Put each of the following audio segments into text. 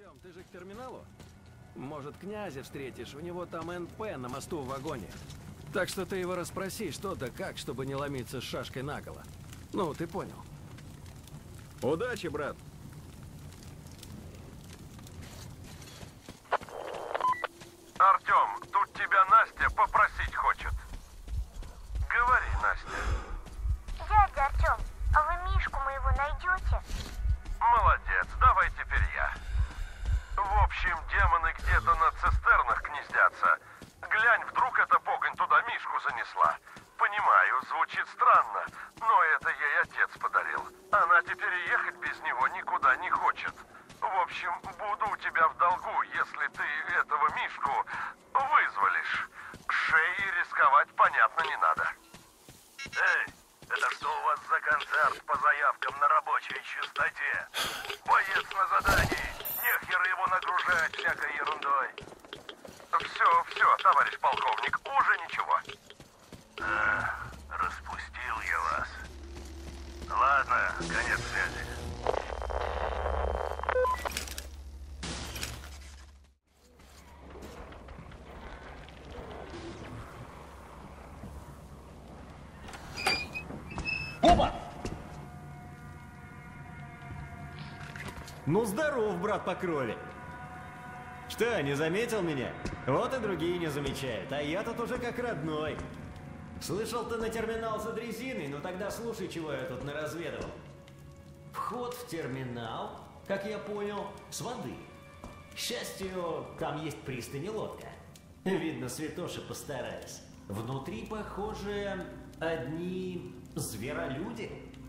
Артем, ты же к терминалу? Может, князя встретишь, у него там НП на мосту в вагоне. Так что ты его расспроси, что да как, чтобы не ломиться с шашкой наголо. Ну, ты понял. Удачи, брат. Артем, тут тебя Настя попросить хочет. Говори, Настя. Дядя Артем, а вы Мишку моего найдете? Молодец, давай теперь я. В общем, демоны где-то на цистернах гнездятся. Глянь, вдруг эта погонь туда Мишку занесла. Понимаю, звучит странно, но это ей отец подарил. Она теперь и ехать без него никуда не хочет. В общем, буду у тебя в долгу, если ты этого Мишку вызволишь. Шеей рисковать, понятно, не надо. Эй, это что у вас за концерт по заявкам на рабочей частоте? Боец на задании, нехер его нагружать всякой ерундой. Все, товарищ полковник, уже ничего. Распустил я вас. Ладно, конец связи. Опа! Ну, здоров, брат по крови. Что, не заметил меня? Вот и другие не замечают, а я тут уже как родной. Слышал, ты на терминал за дрезиной, ну тогда слушай, чего я тут наразведывал. Вход в терминал, как я понял, с воды. К счастью, там есть пристань и лодка. Видно, святоши постарались. Внутри, похоже, одни зверолюди.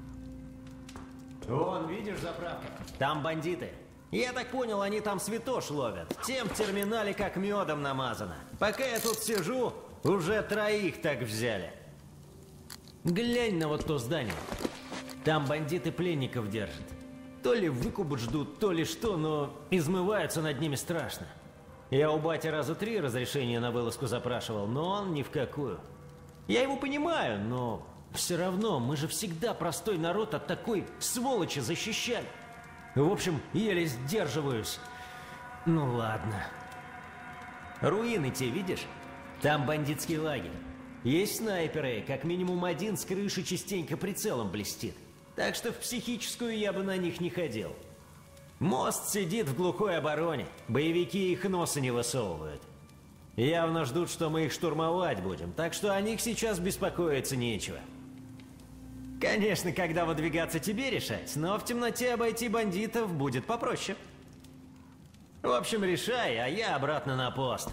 Вон, видишь, заправка? Там бандиты. Я так понял, они там святош ловят. Тем в терминале как медом намазано. Пока я тут сижу, уже 3 так взяли. Глянь на вот то здание. Там бандиты пленников держат. То ли выкуп ждут, то ли что, но измываются над ними страшно. Я у бати раза 3 разрешение на вылазку запрашивал, но он ни в какую. Я его понимаю, но все равно мы же всегда простой народ от такой сволочи защищали. В общем, еле сдерживаюсь. Ну ладно. Руины те видишь? Там бандитский лагерь. Есть снайперы, как минимум один с крыши частенько прицелом блестит. Так что в психическую я бы на них не ходил. Мост сидит в глухой обороне. Боевики их носа не высовывают. Явно ждут, что мы их штурмовать будем, так что о них сейчас беспокоиться нечего. Конечно, когда выдвигаться тебе решать, но в темноте обойти бандитов будет попроще. В общем, решай, а я обратно на пост.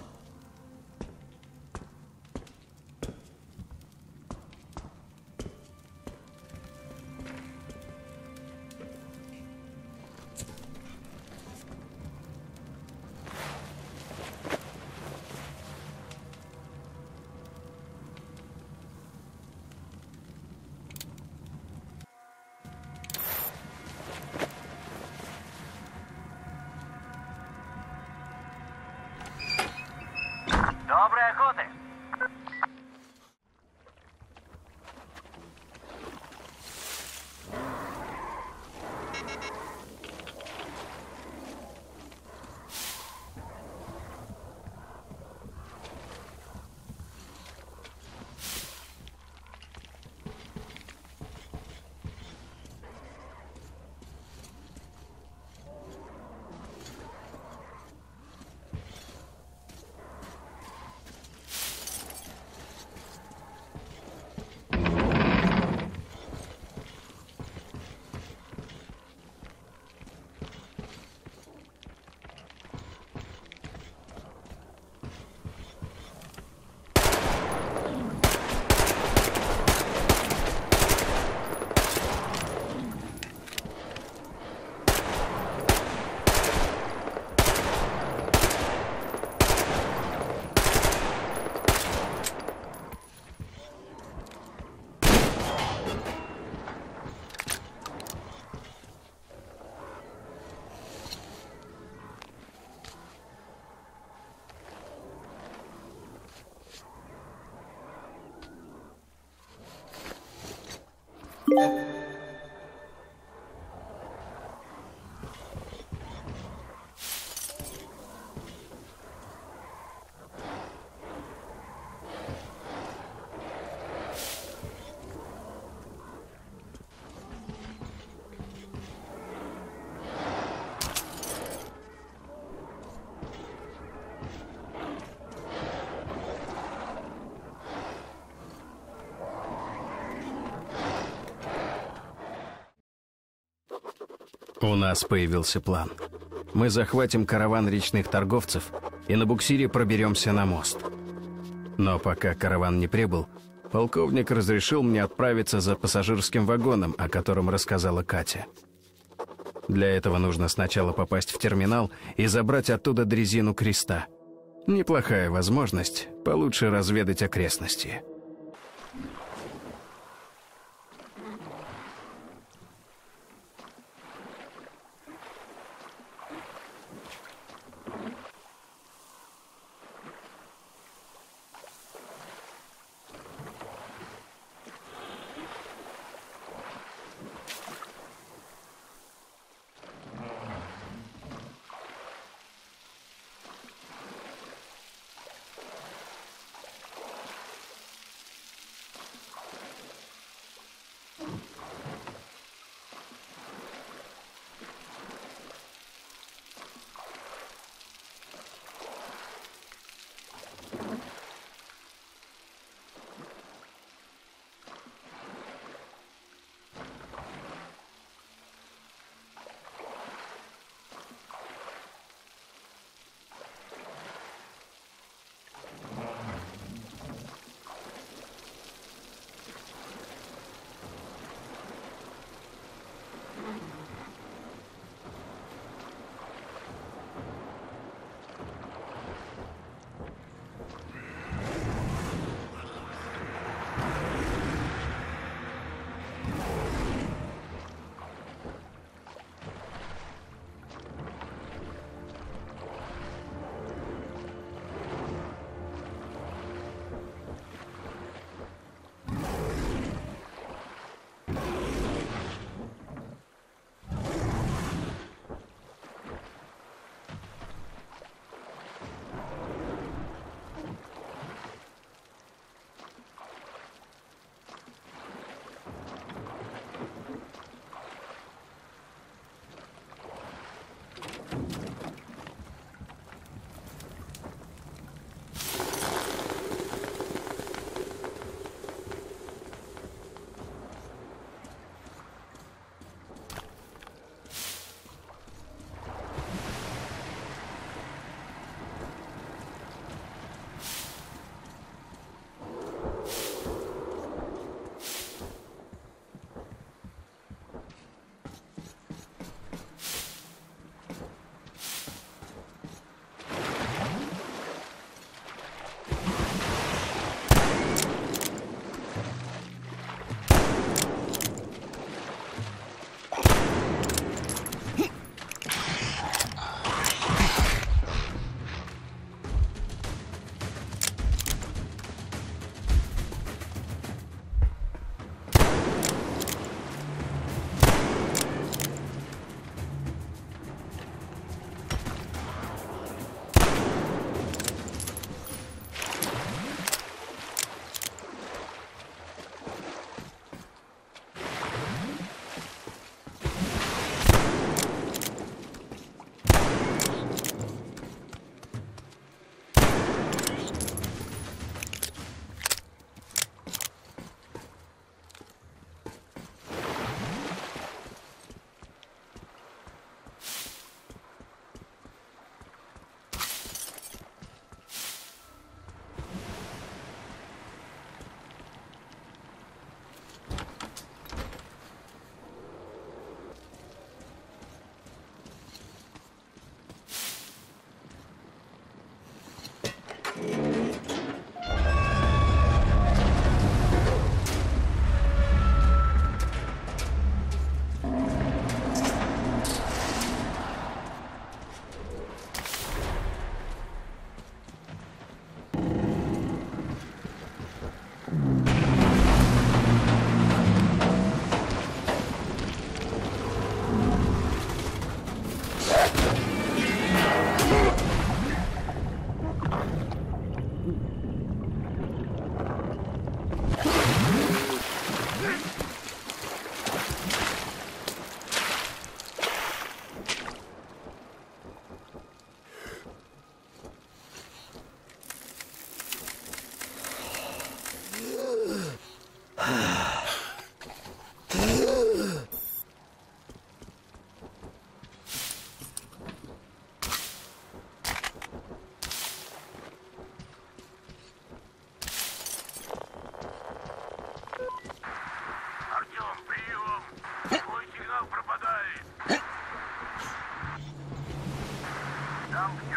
У нас появился план. Мы захватим караван речных торговцев и на буксире проберемся на мост. Но пока караван не прибыл, полковник разрешил мне отправиться за пассажирским вагоном, о котором рассказала Катя. Для этого нужно сначала попасть в терминал и забрать оттуда дрезину креста. Неплохая возможность получше разведать окрестности.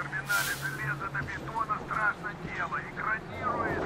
терминале железо до бетона страшно дело. Экранирует.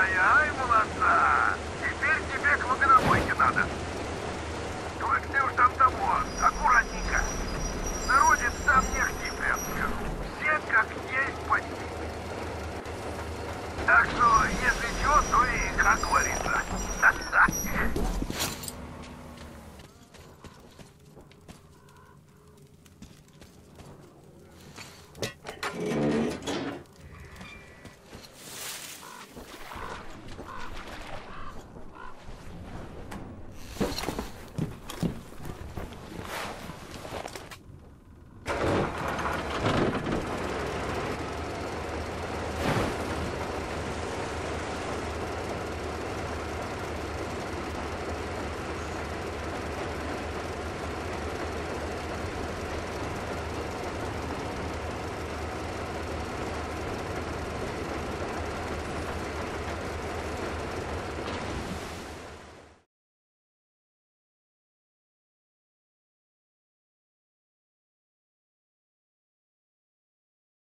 Ай, молодца! Теперь тебе к вагонобойке надо. Только ты уж там